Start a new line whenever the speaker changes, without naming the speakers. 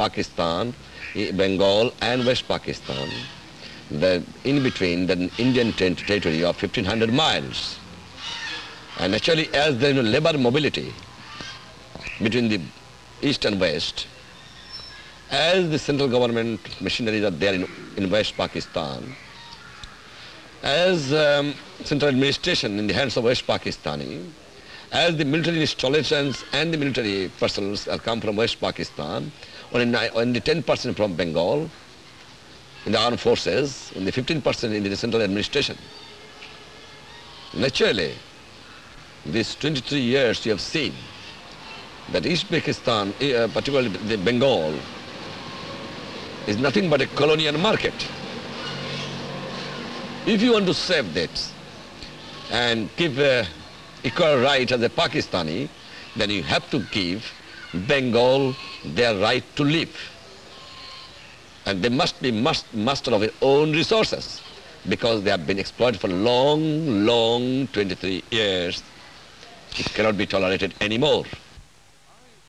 Pakistan, Bengal and West Pakistan, in between the Indian territory of 1500 miles. And actually, as there is labor mobility between the east and west, as the central government machineries are there in West Pakistan, as central administration in the hands of West Pakistani, as the military installations and the military personnel are come from West Pakistan, only 10% from Bengal in the armed forces, only 15% in the central administration. Naturally, these 23 years you have seen that East Pakistan, particularly the Bengal, is nothing but a colonial market. If you want to save that and give equal right as a Pakistani, then you have to give Bengal their right to live. And they must be master of their own resources because they have been exploited for long 23 years. It cannot be tolerated anymore.